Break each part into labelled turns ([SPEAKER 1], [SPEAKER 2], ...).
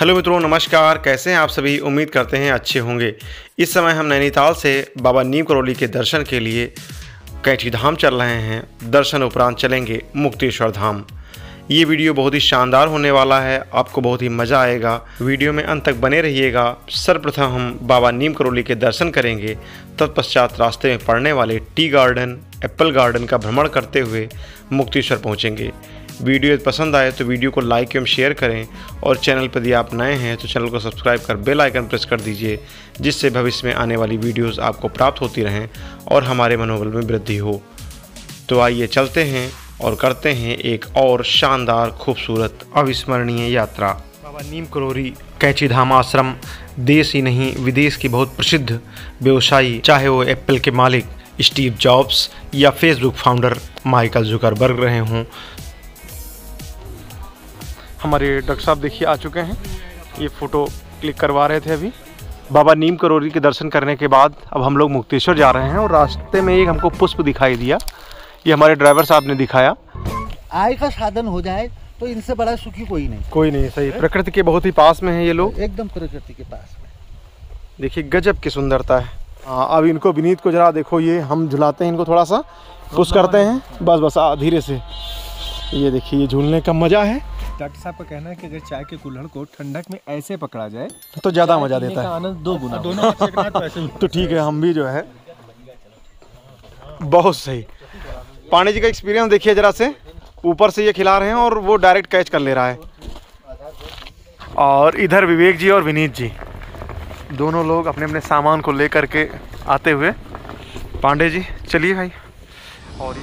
[SPEAKER 1] Hello मित्रों, नमस्कार। कैसे हैं आप सभी? उम्मीद करते हैं अच्छे होंगे। इस समय हम नैनीताल से बाबा नीम करोली के दर्शन के लिए कैंची धाम चल रहे हैं। दर्शन उपरांत चलेंगे मुक्तेश्वर धाम। ये वीडियो बहुत ही शानदार होने वाला है, आपको बहुत ही मज़ा आएगा। वीडियो में अंत तक बने रहिएगा। सर्वप्रथम हम बाबा नीम करोली के दर्शन करेंगे, तत्पश्चात रास्ते में पड़ने वाले टी गार्डन, एप्पल गार्डन का भ्रमण करते हुए मुक्तेश्वर पहुँचेंगे। वीडियो पसंद आए तो वीडियो को लाइक एवं शेयर करें और चैनल पर यदि आप नए हैं तो चैनल को सब्सक्राइब कर बेल आइकन प्रेस कर दीजिए, जिससे भविष्य में आने वाली वीडियोस आपको प्राप्त होती रहें और हमारे मनोबल में वृद्धि हो। तो आइए चलते हैं और करते हैं एक और शानदार, खूबसूरत, अविस्मरणीय यात्रा। बाबा नीम करोली कैंची धाम आश्रम देश ही नहीं विदेश की बहुत प्रसिद्ध व्यवसायी, चाहे वो एप्पल के मालिक स्टीव जॉब्स या फेसबुक फाउंडर माइकल जुकरबर्ग रहे हों। हमारे डॉक्टर साहब देखिए आ चुके हैं, ये फ़ोटो क्लिक करवा रहे थे अभी। बाबा नीम करोली के दर्शन करने के बाद अब हम लोग मुक्तेश्वर जा रहे हैं और रास्ते में एक हमको पुष्प दिखाई दिया, ये हमारे ड्राइवर साहब ने दिखाया।
[SPEAKER 2] आय का साधन हो जाए तो इनसे बड़ा सुखी कोई नहीं।
[SPEAKER 1] सही, प्रकृति के बहुत ही पास में है ये लोग,
[SPEAKER 2] एकदम प्रकृति के पास में।
[SPEAKER 1] देखिए गजब की सुंदरता है। अब इनको विनीत को जरा देखो, ये हम झुलाते हैं इनको, थोड़ा सा पुश करते हैं, बस धीरे से। ये देखिए, ये झूलने का मज़ा है।
[SPEAKER 3] डॉक्टर साहब का कहना है कि अगर चाय के कुल्हड़ को ठंडक में ऐसे पकड़ा जाए
[SPEAKER 1] तो ज़्यादा मज़ा देता है,
[SPEAKER 3] आनंद दो गुना। दोनों
[SPEAKER 1] तो ठीक है, हम भी जो है बहुत सही। पानी जी का एक्सपीरियंस देखिए जरा से, ऊपर से ये खिला रहे हैं और वो डायरेक्ट कैच कर ले रहा है। और इधर विवेक जी और विनीत जी दोनों लोग अपने अपने सामान को लेकर के आते हुए। पांडे जी चलिए भाई। और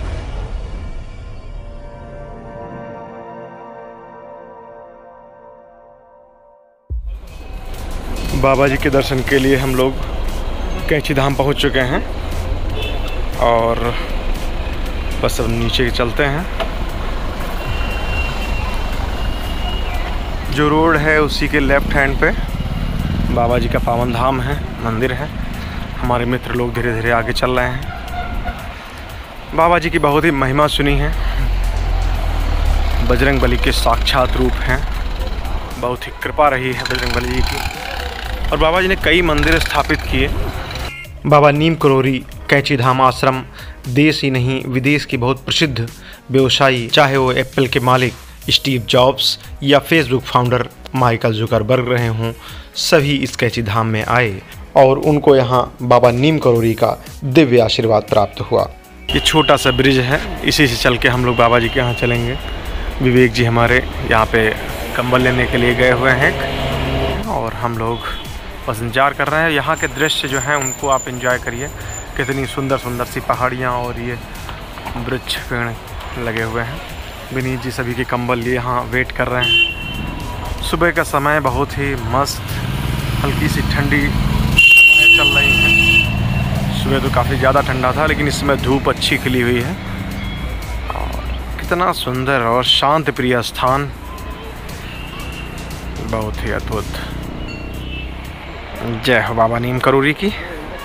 [SPEAKER 1] बाबा जी के दर्शन के लिए हम लोग कैंची धाम पहुंच चुके हैं और बस अब नीचे चलते हैं। जो रोड है उसी के लेफ्ट हैंड पे बाबा जी का पावन धाम है, मंदिर है। हमारे मित्र लोग धीरे धीरे आगे चल रहे हैं। बाबा जी की बहुत ही महिमा सुनी है, बजरंग बली के साक्षात रूप हैं। बहुत ही कृपा रही है बजरंग बली जी की, और बाबा जी ने कई मंदिर स्थापित किए। बाबा नीम करोली कैंची धाम आश्रम देश ही नहीं विदेश की बहुत प्रसिद्ध व्यवसायी, चाहे वो एप्पल के मालिक स्टीव जॉब्स या फेसबुक फाउंडर माइकल जुकरबर्ग रहे हों, सभी इस कैंची धाम में आए और उनको यहाँ बाबा नीम करोली का दिव्य आशीर्वाद प्राप्त हुआ। ये छोटा सा ब्रिज है, इसी से चल के हम लोग बाबा जी के यहाँ चलेंगे। विवेक जी हमारे यहाँ पे कंबल लेने के लिए गए हुए हैं और हम लोग बस इंतजार कर रहे हैं। यहाँ के दृश्य जो हैं उनको आप एंजॉय करिए। कितनी सुंदर सुंदर सी पहाड़ियाँ और ये वृक्ष पेड़ लगे हुए हैं। विनीत जी सभी के कंबल लिए यहाँ वेट कर रहे हैं। सुबह का समय बहुत ही मस्त, हल्की सी ठंडी चल रही है। सुबह तो काफ़ी ज़्यादा ठंडा था, लेकिन इस समय धूप अच्छी खिली हुई है। और कितना सुंदर और शांत प्रिय स्थान, बहुत ही अद्भुत। जय हो बाबा नीम करोली की।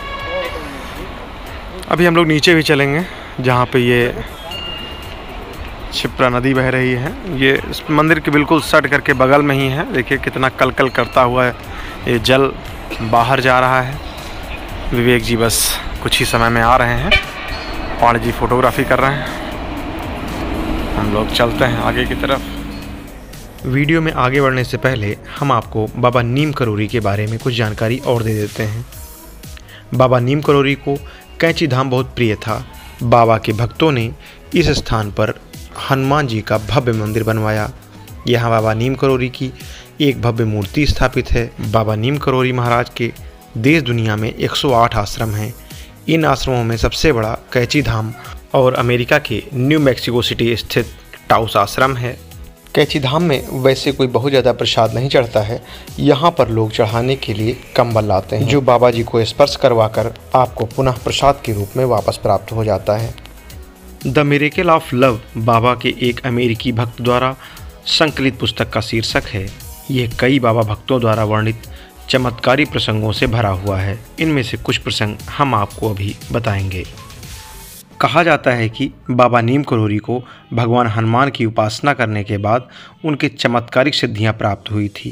[SPEAKER 1] अभी हम लोग नीचे भी चलेंगे, जहाँ पे ये क्षिप्रा नदी बह रही है। ये इस मंदिर के बिल्कुल सट करके बगल में ही है। देखिए कितना कलकल करता हुआ ये जल बाहर जा रहा है। विवेक जी बस कुछ ही समय में आ रहे हैं, पांडे जी फोटोग्राफी कर रहे हैं। हम लोग चलते हैं आगे की तरफ। वीडियो में आगे बढ़ने से पहले हम आपको बाबा नीम करोली के बारे में कुछ जानकारी और दे देते हैं। बाबा नीम करोली को कैंची धाम बहुत प्रिय था। बाबा के भक्तों ने इस स्थान पर हनुमान जी का भव्य मंदिर बनवाया। यहाँ बाबा नीम करोली की एक भव्य मूर्ति स्थापित है। बाबा नीम करोली महाराज के देश दुनिया में 108 आश्रम हैं। इन आश्रमों में सबसे बड़ा कैंची धाम और अमेरिका के न्यू मैक्सिको सिटी स्थित टाउस आश्रम है। कैंची धाम में वैसे कोई बहुत ज़्यादा प्रसाद नहीं चढ़ता है। यहाँ पर लोग चढ़ाने के लिए कंबल लाते हैं, जो बाबा जी को स्पर्श करवाकर आपको पुनः प्रसाद के रूप में वापस प्राप्त हो जाता है। द मिरेकल ऑफ लव बाबा के एक अमेरिकी भक्त द्वारा संकलित पुस्तक का शीर्षक है। यह कई बाबा भक्तों द्वारा वर्णित चमत्कारी प्रसंगों से भरा हुआ है। इनमें से कुछ प्रसंग हम आपको अभी बताएंगे। कहा जाता है कि बाबा नीम करोली को भगवान हनुमान की उपासना करने के बाद उनके चमत्कारिक सिद्धियां प्राप्त हुई थी।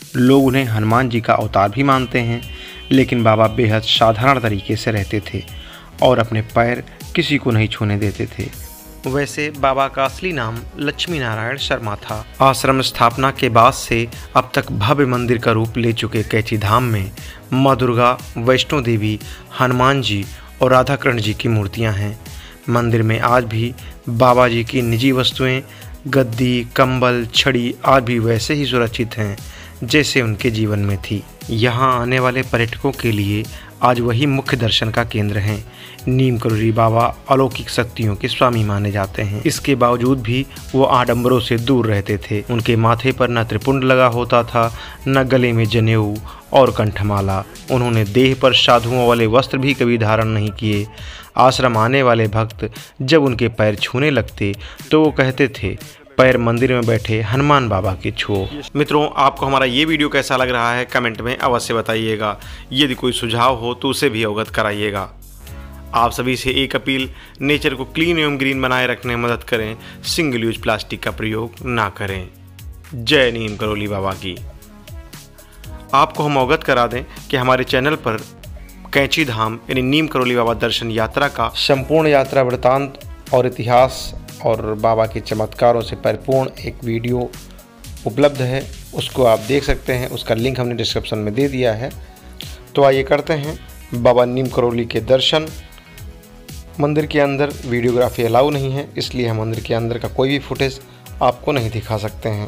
[SPEAKER 1] लोग उन्हें हनुमान जी का अवतार भी मानते हैं, लेकिन बाबा बेहद साधारण तरीके से रहते थे और अपने पैर किसी को नहीं छूने देते थे। वैसे बाबा का असली नाम लक्ष्मी नारायण शर्मा था। आश्रम स्थापना के बाद से अब तक भव्य मंदिर का रूप ले चुके कैची धाम में माँ दुर्गा, वैष्णो देवी, हनुमान जी और राधा कृष्ण जी की मूर्तियां हैं। मंदिर में आज भी बाबा जी की निजी वस्तुएं, गद्दी, कंबल, छड़ी आज भी वैसे ही सुरक्षित हैं जैसे उनके जीवन में थी। यहाँ आने वाले पर्यटकों के लिए आज वही मुख्य दर्शन का केंद्र हैं। नीम करोली बाबा अलौकिक शक्तियों के स्वामी माने जाते हैं। इसके बावजूद भी वो आडंबरों से दूर रहते थे। उनके माथे पर न त्रिपुंड लगा होता था, न गले में जनेऊ और कंठमाला। उन्होंने देह पर साधुओं वाले वस्त्र भी कभी धारण नहीं किए। आश्रम आने वाले भक्त जब उनके पैर छूने लगते तो वो कहते थे, पैर मंदिर में बैठे हनुमान बाबा के छुओ। मित्रों, आपको हमारा ये वीडियो कैसा लग रहा है कमेंट में अवश्य बताइएगा। यदि कोई सुझाव हो तो उसे भी अवगत कराइएगा। आप सभी से एक अपील, नेचर को क्लीन एवं ग्रीन बनाए रखने में मदद करें। सिंगल यूज प्लास्टिक का प्रयोग ना करें। जय नीम करोली बाबा की। आपको हम अवगत करा दें कि हमारे चैनल पर कैची धाम यानी नीम करोली बाबा दर्शन यात्रा का संपूर्ण यात्रा वृतांत और इतिहास और बाबा के चमत्कारों से परिपूर्ण एक वीडियो उपलब्ध है। उसको आप देख सकते हैं। उसका लिंक हमने डिस्क्रिप्शन में दे दिया है। तो आइए करते हैं बाबा नीम करोली के दर्शन। मंदिर के अंदर वीडियोग्राफी अलाउ नहीं है, इसलिए हम मंदिर के अंदर का कोई भी फुटेज आपको नहीं दिखा सकते हैं।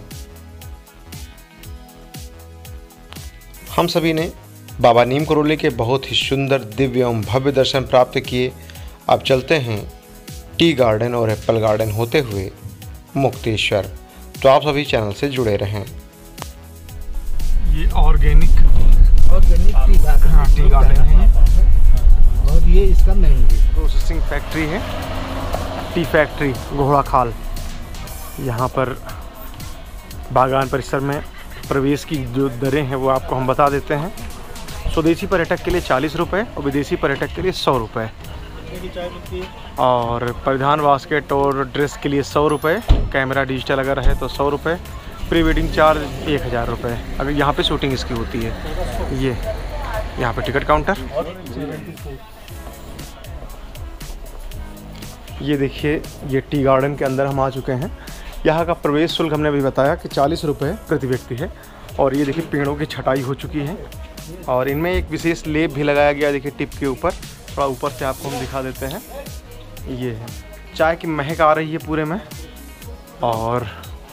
[SPEAKER 1] हम सभी ने बाबा नीम करोली के बहुत ही सुंदर, दिव्य एवं भव्य दर्शन प्राप्त किए। अब चलते हैं टी गार्डन और एप्पल गार्डन होते हुए मुक्तेश्वर। तो आप सभी चैनल से जुड़े रहें।
[SPEAKER 3] ये ऑर्गेनिक टी गार्डन है
[SPEAKER 2] और ये इसका मेन
[SPEAKER 1] प्रोसेसिंग फैक्ट्री है, टी फैक्ट्री घोड़ा खाल। यहाँ पर बागान परिसर में प्रवेश की जो दरें हैं वो आपको हम बता देते हैं। स्वदेशी पर्यटक के लिए 40 रुपये और विदेशी पर्यटक के लिए 100 रुपये, और परिधान बास्केट और ड्रेस के लिए 100 रुपये, कैमरा डिजिटल अगर है तो 100 रुपये, प्री वेडिंग चार्ज 1000 रुपये अगर यहाँ पे शूटिंग इसकी होती है। ये यहाँ पे टिकट काउंटर, ये देखिए ये टी गार्डन के अंदर हम आ चुके हैं। यहाँ का प्रवेश शुल्क हमने अभी बताया कि 40 रुपये प्रति व्यक्ति है। और ये देखिए पेड़ों की छटाई हो चुकी है और इनमें एक विशेष लेप भी लगाया गया। देखिए टिप के ऊपर, थोड़ा ऊपर से आपको हम दिखा देते हैं। ये है, चाय की महक आ रही है पूरे में। और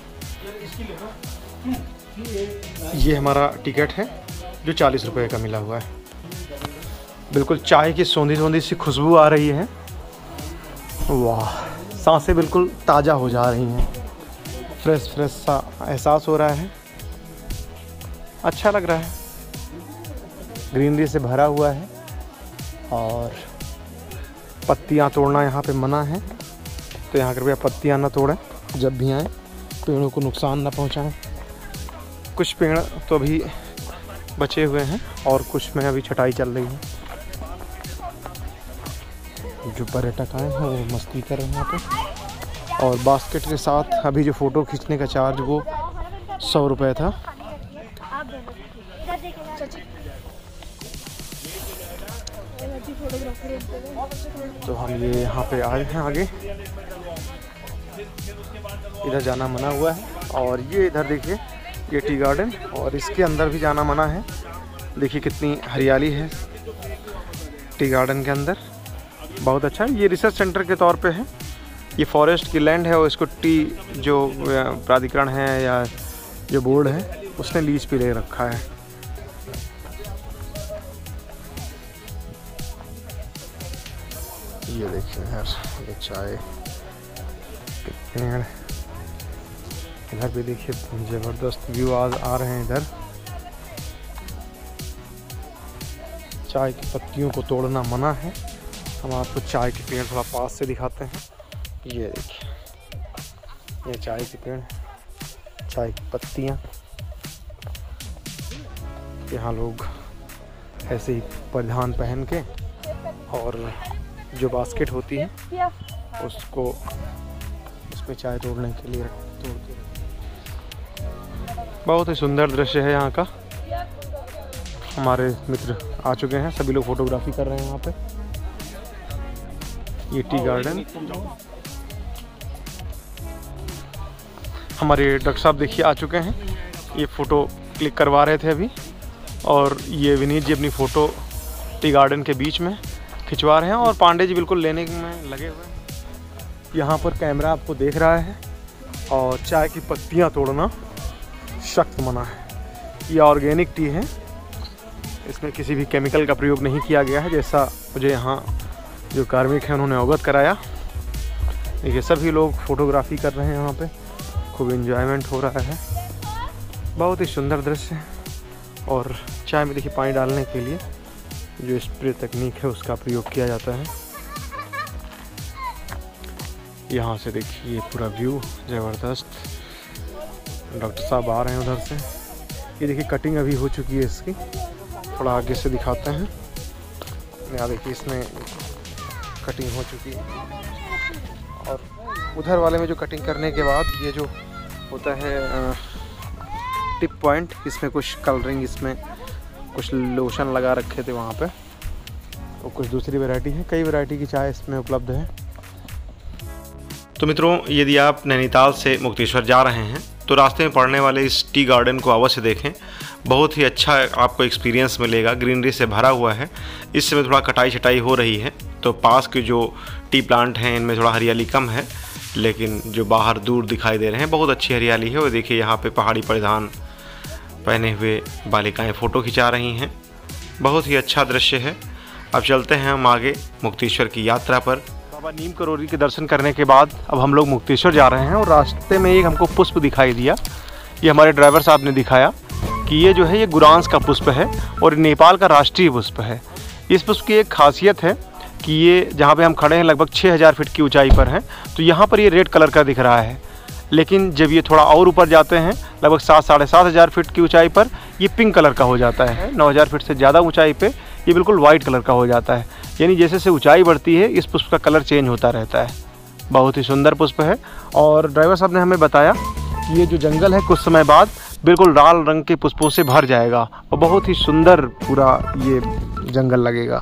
[SPEAKER 1] ये हमारा टिकट है जो 40 रुपये का मिला हुआ है। बिल्कुल चाय की सौंधी सौंधी सी खुशबू आ रही है। वाह, सांसें बिल्कुल ताज़ा हो जा रही हैं। फ्रेश फ्रेश सा एहसास हो रहा है। अच्छा लग रहा है। ग्रीनरी से भरा हुआ है और पत्तियां तोड़ना यहाँ पे मना है, तो यहाँ कृपया पत्तियां ना तोड़ें जब भी आएँ, पेड़ों को नुकसान ना पहुँचाएं। कुछ पेड़ तो अभी बचे हुए हैं और कुछ में अभी छटाई चल रही है। जो पर्यटक आए हैं वो मस्ती कर रहे हैं यहाँ पे। और बास्केट के साथ अभी जो फ़ोटो खींचने का चार्ज वो 100 रुपये था। तो हम ये यहाँ पे आए हैं आगे। इधर जाना मना हुआ है। और ये इधर देखिए ये टी गार्डन, और इसके अंदर भी जाना मना है। देखिए कितनी हरियाली है टी गार्डन के अंदर, बहुत अच्छा है। ये रिसर्च सेंटर के तौर पे है। ये फॉरेस्ट की लैंड है और इसको टी जो प्राधिकरण है या जो बोर्ड है उसने लीज पे ले रखा है। ये देखिए यार, ये चाय के पेड़, इधर भी देखिए ज़बरदस्त व्यू आ रहे हैं। इधर चाय की पत्तियों को तोड़ना मना है। हम आपको चाय के पेड़ थोड़ा पास से दिखाते हैं। ये देखिए ये चाय के पेड़, चाय की पत्तियाँ। यहाँ लोग ऐसे ही परिधान पहन के और जो बास्केट होती है उसको उसमें चाय तोड़ने के लिए तोड़ते हैं। बहुत ही सुंदर दृश्य है यहाँ का। हमारे मित्र आ चुके हैं, सभी लोग फोटोग्राफी कर रहे हैं यहाँ पे। ये टी गार्डन। हमारे डॉक्टर साहब देखिए आ चुके हैं, ये फ़ोटो क्लिक करवा रहे थे अभी, और ये विनीत जी अपनी फ़ोटो टी गार्डन के बीच में खिंचवा रहे हैं और पांडे जी बिल्कुल लेने में लगे हुए हैं। यहाँ पर कैमरा आपको देख रहा है, और चाय की पत्तियाँ तोड़ना सख्त मना है। ये ऑर्गेनिक टी है, इसमें किसी भी केमिकल का प्रयोग नहीं किया गया है, जैसा मुझे यहाँ जो कार्मिक हैं उन्होंने अवगत कराया। देखिए सभी लोग फोटोग्राफी कर रहे हैं यहाँ पे, खूब एंजॉयमेंट हो रहा है। बहुत ही सुंदर दृश्य है। और चाय में देखिए पानी डालने के लिए जो स्प्रे तकनीक है उसका प्रयोग किया जाता है। यहाँ से देखिए ये पूरा व्यू ज़बरदस्त। डॉक्टर साहब आ रहे हैं उधर से। ये देखिए कटिंग अभी हो चुकी है इसकी, थोड़ा आगे से दिखाते हैं। यहाँ देखिए इसमें कटिंग हो चुकी है, और उधर वाले में जो कटिंग करने के बाद ये जो होता है टिप पॉइंट, इसमें कुछ कलरिंग, इसमें कुछ लोशन लगा रखे थे वहाँ पे, और कुछ दूसरी वैरायटी है। कई वैरायटी की चाय इसमें उपलब्ध है। तो मित्रों, यदि आप नैनीताल से मुक्तेश्वर जा रहे हैं तो रास्ते में पड़ने वाले इस टी गार्डन को अवश्य देखें। बहुत ही अच्छा आपको एक्सपीरियंस मिलेगा, ग्रीनरी से भरा हुआ है। इस समय थोड़ा कटाई छटाई हो रही है, तो पास के जो टी प्लांट हैं इनमें थोड़ा हरियाली कम है, लेकिन जो बाहर दूर दिखाई दे रहे हैं बहुत अच्छी हरियाली है। और देखिए यहाँ पे पहाड़ी परिधान पहने हुए बालिकाएं फ़ोटो खिंचा रही हैं। बहुत ही अच्छा दृश्य है। अब चलते हैं हम आगे मुक्तेश्वर की यात्रा पर। बाबा नीम करोली के दर्शन करने के बाद अब हम लोग मुक्तेश्वर जा रहे हैं, और रास्ते में एक हमको पुष्प दिखाई दिया। ये हमारे ड्राइवर साहब ने दिखाया कि ये जो है ये गुरांस का पुष्प है, और नेपाल का राष्ट्रीय पुष्प है। इस पुष्प की एक खासियत है कि ये जहाँ पे हम खड़े हैं लगभग 6000 फीट की ऊंचाई पर है, तो यहाँ पर ये रेड कलर का दिख रहा है। लेकिन जब ये थोड़ा और ऊपर जाते हैं लगभग 7-7.5 फीट की ऊंचाई पर, ये पिंक कलर का हो जाता है। 9000 फीट से ज़्यादा ऊंचाई पे ये बिल्कुल वाइट कलर का हो जाता है। यानी जैसे जैसे ऊंचाई बढ़ती है इस पुष्प का कलर चेंज होता रहता है। बहुत ही सुंदर पुष्प है। और ड्राइवर साहब ने हमें बताया कि ये जो जंगल है कुछ समय बाद बिल्कुल लाल रंग के पुष्पों से भर जाएगा, और बहुत ही सुंदर पूरा ये जंगल लगेगा।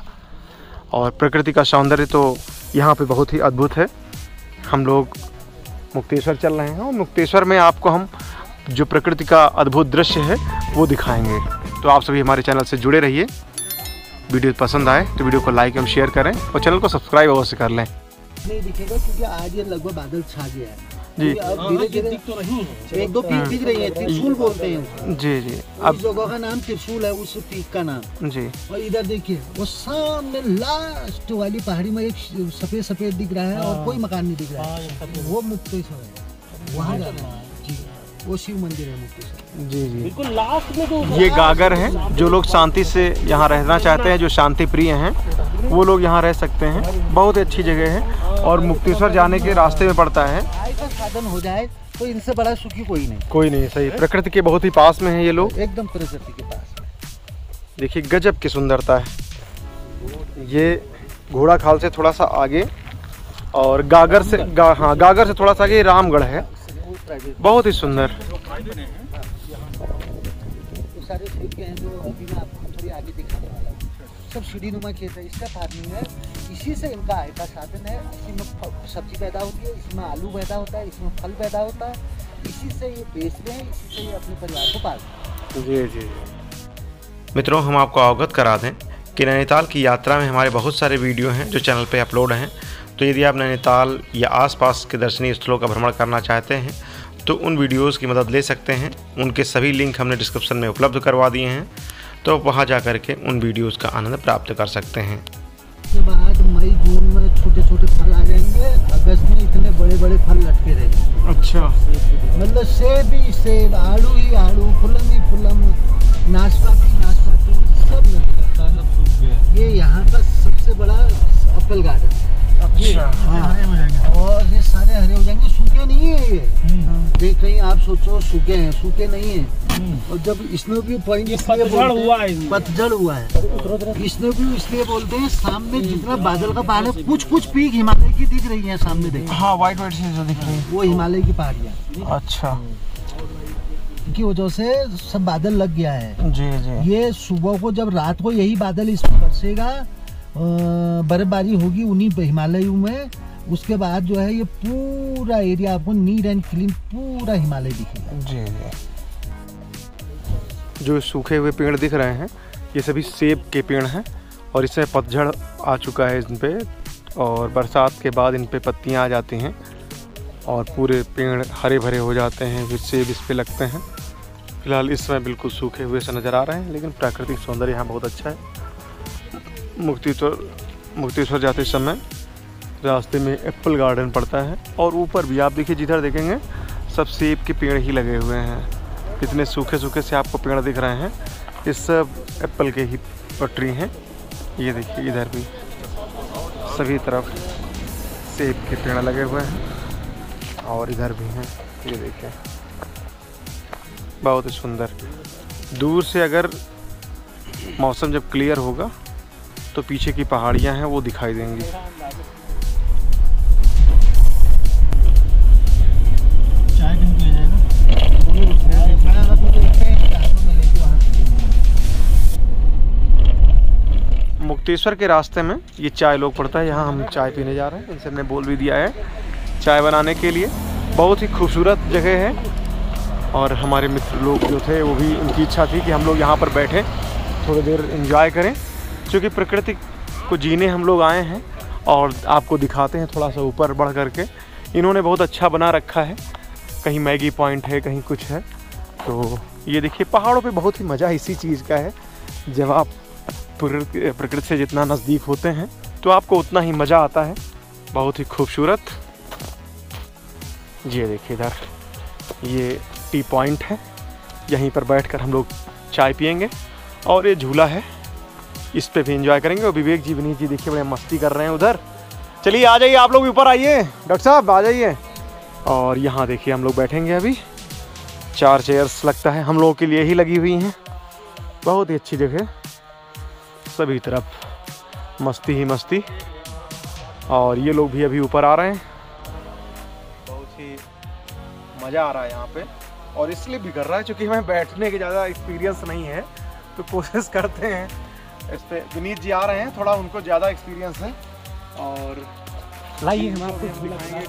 [SPEAKER 1] और प्रकृति का सौंदर्य तो यहाँ पे बहुत ही अद्भुत है। हम लोग मुक्तेश्वर चल रहे हैं, और मुक्तेश्वर में आपको हम जो प्रकृति का अद्भुत दृश्य है वो दिखाएंगे। तो आप सभी हमारे चैनल से जुड़े रहिए। वीडियो पसंद आए तो वीडियो को लाइक एवं शेयर करें, और चैनल को सब्सक्राइब अवश्य कर लें।
[SPEAKER 2] नहीं दिखेगा क्योंकि आज ये लगभग बादल छा गया है
[SPEAKER 1] जी।
[SPEAKER 2] अब धीरे-धीरे दिख तो रही है, एक दो पीक दिख रही है, त्रिशूल बोलते हैं उसको।
[SPEAKER 1] जी जी।
[SPEAKER 2] अब जगह का नाम त्रिशूल है, उस पीक का नाम
[SPEAKER 1] जी।
[SPEAKER 2] और इधर देखिए वो सामने लास्ट वाली पहाड़ी में एक सफेद सफेद दिख रहा है, और कोई मकान नहीं दिख रहा है, वो मुक्तेश्वर है। वहाँ जाना है जी, वो शिव मंदिर है मुक्तेश्वर। जी जी, बिल्कुल लास्ट में तो
[SPEAKER 1] ये गागर है। जो लोग शांति से यहाँ रहना चाहते हैं, जो शांति प्रिय हैं, वो लोग यहाँ रह सकते हैं। बहुत ही अच्छी जगह है, और मुक्तेश्वर जाने के रास्ते में पड़ता है।
[SPEAKER 2] आय का साधन हो जाए तो इनसे बड़ा सुखी कोई नहीं।
[SPEAKER 1] कोई नहीं, सही। प्रकृति के बहुत ही पास में है ये लोग,
[SPEAKER 2] एकदम प्रकृति के पास।
[SPEAKER 1] देखिए गजब की सुंदरता है। ये घोड़ा खाल से थोड़ा सा आगे, और गागर से हाँ गागर से थोड़ा सा आगे रामगढ़ है। बहुत ही सुंदर।
[SPEAKER 2] सारे खेत के हैं जो अभी मैं आपको थोड़ी आगे दिखाने वाला हूँ। सब सीढ़ीनुमा खेत है, इसका फार्मिंग है, इसी से इनका आय का साधन है। इसी में सब्जी पैदा होती है, इसमें आलू पैदा होता है, इसमें फल पैदा होता है, इसी से ये बेचते हैं, इसी से ये अपने परिवार को पालते हैं।
[SPEAKER 1] जी जी। मित्रों, हम आपको अवगत करा दें कि नैनीताल की यात्रा में हमारे बहुत सारे वीडियो हैं जो चैनल पे अपलोड हैं। तो यदि आप नैनीताल या आसपास के दर्शनीय स्थलों का भ्रमण करना चाहते हैं तो उन वीडियोस की मदद ले सकते हैं। उनके सभी लिंक हमने डिस्क्रिप्शन में उपलब्ध करवा दिए हैं, तो वहां जा कर के उन वीडियोस का आनंद प्राप्त कर सकते हैं।
[SPEAKER 2] उसके बाद मई जून में छोटे छोटे फल आ जाएंगे, अगस्त में इतने बड़े बड़े फल लटके रहेंगे।
[SPEAKER 1] अच्छा,
[SPEAKER 2] मतलब सेब ही सेब, आड़ू ही आड़ू, फुलम ही फुलम, नाशपाती नाशपाती, सब लगेगा। ये यहाँ का सबसे बड़ा एप्पल गार्डन। हाँ, और ये सारे हरे हो जाएंगे, सूखे नहीं है ये। देख कहीं आप सोचो सूखे हैं, सूखे नहीं है। और जब स्नो व्यू पॉइंट पतझड़ हुआ है, स्नो व्यू इसलिए बोलते हैं, सामने जितना बादल का पहाड़ है, कुछ कुछ पीक हिमालय की दिख रही है सामने, देखो।
[SPEAKER 1] हाँ, वाइट वाइट से जो दिख रही है
[SPEAKER 2] वो हिमालय की पहाड़ियाँ।
[SPEAKER 1] अच्छा,
[SPEAKER 2] की वजह से सब बादल लग गया है।
[SPEAKER 1] जी जी।
[SPEAKER 2] ये सुबह को जब रात को यही बादल इसमें बरसेगा, बर्फबारी होगी उन्हीं हिमालयों में, उसके बाद जो है ये पूरा एरिया आपको नीट एंड क्लीन पूरा हिमालय दिखेगा।
[SPEAKER 1] जी जी। जो सूखे हुए पेड़ दिख रहे हैं ये सभी सेब के पेड़ हैं और इसमें पतझड़ आ चुका है इन पे, और बरसात के बाद इन पे पत्तियां आ जाती हैं और पूरे पेड़ हरे भरे हो जाते हैं, फिर सेब इस पे लगते हैं। फिलहाल इस समय बिल्कुल सूखे हुए से नज़र आ रहे हैं, लेकिन प्राकृतिक सौंदर्य यहाँ बहुत अच्छा है। मुक्तेश्वर जाते समय रास्ते में एप्पल गार्डन पड़ता है और ऊपर भी आप देखिए, जिधर देखेंगे सब सेब के पेड़ ही लगे हुए हैं। कितने सूखे सूखे से आपको पेड़ दिख रहे हैं, ये सब एप्पल के ही पटरी हैं। ये देखिए इधर भी सभी तरफ सेब के पेड़ लगे हुए हैं और इधर भी हैं। ये देखिए बहुत ही सुंदर। दूर से अगर मौसम जब क्लियर होगा तो पीछे की पहाड़ियां हैं वो दिखाई देंगी।
[SPEAKER 2] चाय भी पिया जाएगा।
[SPEAKER 1] मुक्तेश्वर के रास्ते में ये चाय लोग पड़ता है, यहाँ हम चाय पीने जा रहे हैं। इनसे हमने बोल भी दिया है चाय बनाने के लिए। बहुत ही खूबसूरत जगह है और हमारे मित्र लोग जो थे वो भी, उनकी इच्छा थी कि हम लोग यहाँ पर बैठें थोड़ी देर एंजॉय करें, क्योंकि प्रकृति को जीने हम लोग आए हैं और आपको दिखाते हैं थोड़ा सा ऊपर बढ़ करके। इन्होंने बहुत अच्छा बना रखा है, कहीं मैगी पॉइंट है, कहीं कुछ है। तो ये देखिए पहाड़ों पे बहुत ही मज़ा इसी चीज़ का है, जब आप प्रकृति से जितना नज़दीक होते हैं तो आपको उतना ही मज़ा आता है। बहुत ही खूबसूरत। ये देखिए इधर ये टी पॉइंट है, यहीं पर बैठकर हम लोग चाय पियेंगे और ये झूला है, इस पे भी एंजॉय करेंगे। और विवेक जी, विनीत जी देखिए बड़े मस्ती कर रहे हैं उधर। चलिए आ जाइए आप लोग भी, ऊपर आइए, डॉक्टर साहब आ जाइए। और यहाँ देखिए हम लोग बैठेंगे अभी। 4 चेयर्स लगता है हम लोगों के लिए ही लगी हुई हैं। बहुत ही अच्छी जगह, सभी तरफ मस्ती ही मस्ती। और ये लोग भी अभी ऊपर आ रहे हैं। बहुत ही मज़ा आ रहा है यहाँ पे, और इसलिए भी कर रहा है क्योंकि हमें बैठने की ज़्यादा एक्सपीरियंस नहीं है, तो कोशिश करते हैं इस पे। विनीत जी आ रहे हैं, थोड़ा उनको ज़्यादा एक्सपीरियंस है। और लाइए हम आपको दिखाएंगे।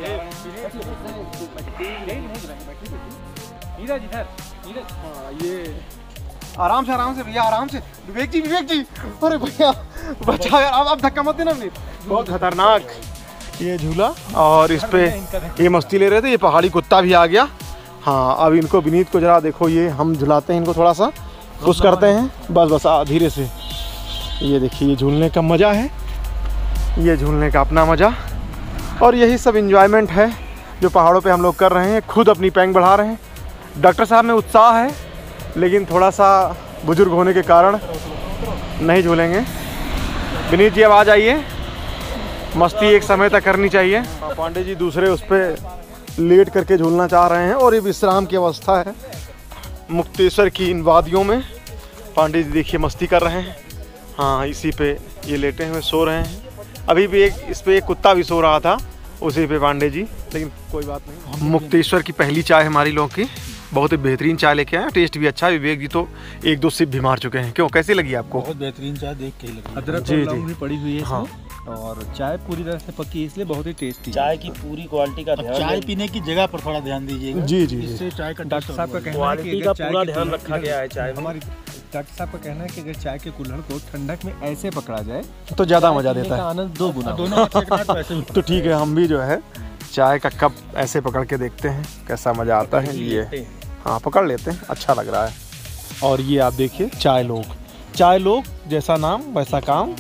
[SPEAKER 1] हाँ ये आराम से भैया, आराम से। विवेक जी अरे भैया बचा यार, आप धक्का मत देना। बहुत खतरनाक ये झूला, और इस पे ये मस्ती ले रहे थे। ये पहाड़ी कुत्ता भी आ गया। हाँ अब इनको, विनीत को जरा देखो, ये हम झुलाते हैं इनको, थोड़ा सा खुश करते हैं, बस धीरे से। ये देखिए ये झूलने का मज़ा है, ये झूलने का अपना मज़ा। और यही सब इंजॉयमेंट है जो पहाड़ों पे हम लोग कर रहे हैं। खुद अपनी पैंग बढ़ा रहे हैं। डॉक्टर साहब में उत्साह है, लेकिन थोड़ा सा बुजुर्ग होने के कारण नहीं झूलेंगे। विनीत जी अब आ जाइए, मस्ती एक समय तक करनी चाहिए। पांडे जी दूसरे उस पर लेट करके झूलना चाह रहे हैं, और ये विश्राम की अवस्था है मुक्तेश्वर की इन वादियों में। पांडे जी देखिए मस्ती कर रहे हैं। हाँ इसी पे ये लेटे हुए सो रहे हैं। अभी भी इस पे एक कुत्ता भी सो रहा था उसी पे पांडे जी, लेकिन कोई बात नहीं। मुक्तेश्वर की पहली चाय हमारी लोगों की, बहुत ही बेहतरीन चाय लेके आए। टेस्ट भी अच्छा है। विवेक जी तो 1-2 सिप भी मार चुके हैं। क्यों, कैसी लगी आपको?
[SPEAKER 3] बहुत बेहतरीन चाय देख के लगी। अदरक और लौंग भी पड़ी हुई है। हाँ, और चाय पूरी तरह से पकी है, इसलिए बहुत ही टेस्टी।
[SPEAKER 4] चाय की पूरी क्वालिटी का ध्यान,
[SPEAKER 2] चाय पीने की जगह पर थोड़ा ध्यान दीजिएगा।
[SPEAKER 1] जी जी,
[SPEAKER 3] इससे चाय का डॉक्टर साहब का कहना है
[SPEAKER 4] क्वालिटी
[SPEAKER 3] कि
[SPEAKER 4] का
[SPEAKER 3] चाय
[SPEAKER 4] पूरा
[SPEAKER 3] की
[SPEAKER 4] ध्यान रखा गया है चाय में।
[SPEAKER 3] हमारी डॉक्टर साहब का कहना है कि अगर चाय के कुल्हड़ को ठंडक में ऐसे पकड़ा जाए
[SPEAKER 1] तो ज़्यादा मज़ा देता है,
[SPEAKER 3] आनंद 2 गुना।
[SPEAKER 1] तो ठीक है, हम भी जो है चाय का कप ऐसे पकड़ के देखते हैं कैसा मज़ा आता है। ये हाँ पकड़ लेते हैं, अच्छा लग रहा है। और ये आप देखिए चाय लोग जैसा नाम वैसा काम।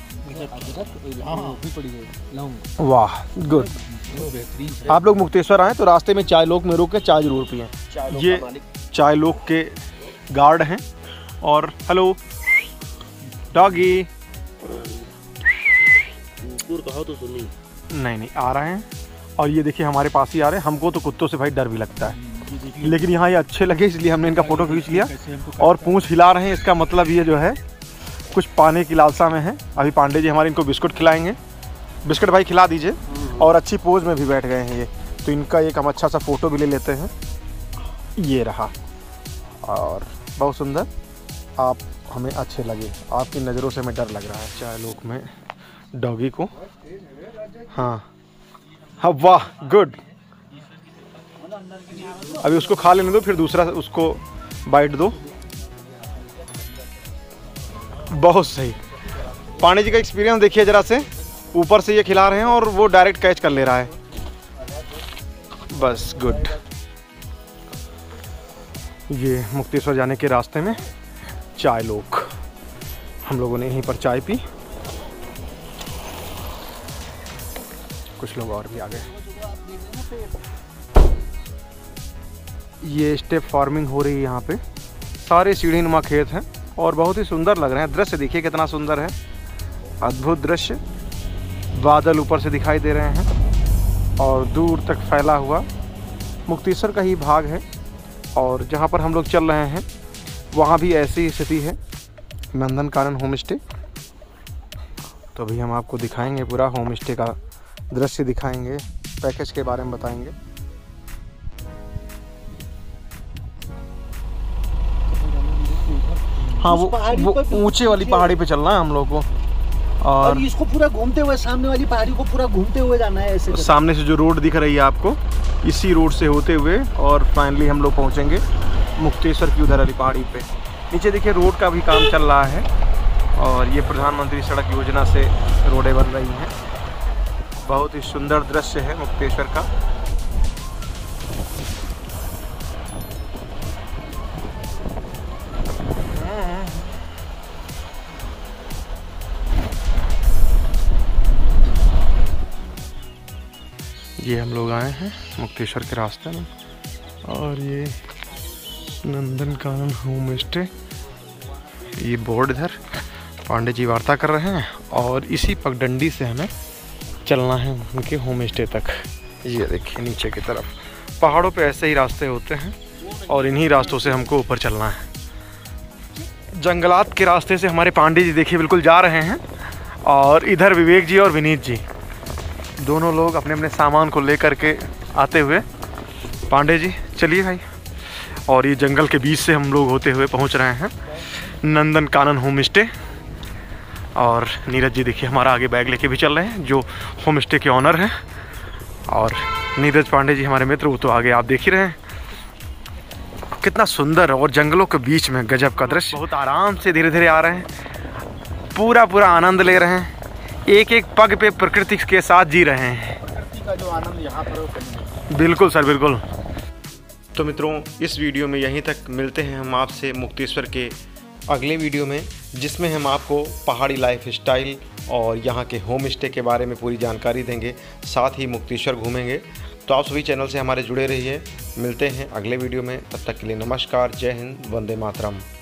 [SPEAKER 1] वाह गुड। आप लोग मुक्तेश्वर आए तो रास्ते में चाय लोग में रुक के चाय जरूर पिएं। ये चाय लोग के गार्ड हैं। और हेलो डॉगी,
[SPEAKER 4] कहो तो सुनी।
[SPEAKER 1] नहीं आ रहे हैं। और ये देखिए हमारे पास ही आ रहे हैं। हमको तो कुत्तों से भाई डर भी लगता है, लेकिन यहाँ ये अच्छे लगे इसलिए हमने इनका फ़ोटो खींच लिया। और पूंछ हिला रहे हैं, इसका मतलब ये जो है कुछ पाने की लालसा में है। अभी पांडे जी हमारे इनको बिस्कुट खिलाएंगे। बिस्कुट भाई खिला दीजिए। और अच्छी पोज में भी बैठ गए हैं ये, तो इनका एक हम अच्छा सा फ़ोटो भी ले लेते हैं। ये रहा। और बहुत सुंदर, आप हमें अच्छे लगे, आपकी नज़रों से हमें डर लग रहा है। चाय लोक में डॉगी को, हाँ हाँ, वाह गुड। अभी उसको खा लेने दो, फिर दूसरा उसको बाइट दो। बहुत सही। पांडे जी का एक्सपीरियंस देखिए ज़रा से, ऊपर से ये खिला रहे हैं और वो डायरेक्ट कैच कर ले रहा है, बस गुड। ये मुक्तेश्वर जाने के रास्ते में चाय लोक, हम लोगों ने यहीं पर चाय पी, कुछ लोग और भी आ गए। ये स्टेप फार्मिंग हो रही है यहाँ पे, सारे सीढ़ी नुमा खेत हैं और बहुत ही सुंदर लग रहे हैं। दृश्य देखिए कितना सुंदर है, अद्भुत दृश्य। बादल ऊपर से दिखाई दे रहे हैं और दूर तक फैला हुआ मुक्तेश्वर का ही भाग है। और जहाँ पर हम लोग चल रहे हैं वहाँ भी ऐसी स्थिति है, नंदनकानन होम स्टे। तो अभी हम आपको दिखाएंगे, पूरा होम स्टे का दृश्य दिखाएंगे, पैकेज के बारे में बताएंगे। हाँ, वो ऊंचे वाली पहाड़ी पे चलना है हम लोग को, और
[SPEAKER 2] इसको पूरा घूमते हुए सामने वाली पहाड़ी को पूरा घूमते हुए जाना है ऐसे।
[SPEAKER 1] सामने से जो रोड दिख रही है आपको, इसी रोड से होते हुए और फाइनली हम लोग पहुंचेंगे मुक्तेश्वर की उधर वाली पहाड़ी पे। नीचे देखिए रोड का भी काम चल रहा है और ये प्रधानमंत्री सड़क योजना से रोडें बन रही हैं। बहुत ही सुंदर दृश्य है मुक्तेश्वर का। ये हम लोग आए हैं मुक्तेश्वर के रास्ते में और ये नंदनकानन होम स्टे, ये बोर्ड इधर पांडे जी वार्ता कर रहे हैं और इसी पगडंडी से हमें चलना है उनके होम स्टे तक। ये देखिए नीचे की तरफ पहाड़ों पे ऐसे ही रास्ते होते हैं और इन्हीं रास्तों से हमको ऊपर चलना है। जंगलात के रास्ते से हमारे पांडे जी देखिए बिल्कुल जा रहे हैं और इधर विवेक जी और विनीत जी दोनों लोग अपने अपने सामान को लेकर के आते हुए। पांडे जी चलिए भाई, और ये जंगल के बीच से हम लोग होते हुए पहुंच रहे हैं नंदनकानन होम स्टे। और नीरज जी देखिए हमारा आगे बैग लेके भी चल रहे हैं, जो होम स्टे के ऑनर हैं। और नीरज पांडे जी हमारे मित्र, वो तो आगे आप देख ही रहे हैं। कितना सुंदर और जंगलों के बीच में गजब का दृश्य। बहुत आराम से धीरे धीरे आ रहे हैं, पूरा आनंद ले रहे हैं, एक एक पग पे प्रकृति के साथ जी रहे हैं।
[SPEAKER 2] प्रकृति का जो आनंद यहाँ पर,
[SPEAKER 1] बिल्कुल सर बिल्कुल। तो मित्रों इस वीडियो में यहीं तक, मिलते हैं हम आपसे मुक्तेश्वर के अगले वीडियो में, जिसमें हम आपको पहाड़ी लाइफ स्टाइल और यहाँ के होम स्टे के बारे में पूरी जानकारी देंगे, साथ ही मुक्तेश्वर घूमेंगे। तो आप सभी चैनल से हमारे जुड़े रहिए। मिलते हैं अगले वीडियो में, तब तक के लिए नमस्कार, जय हिंद, वंदे मातरम।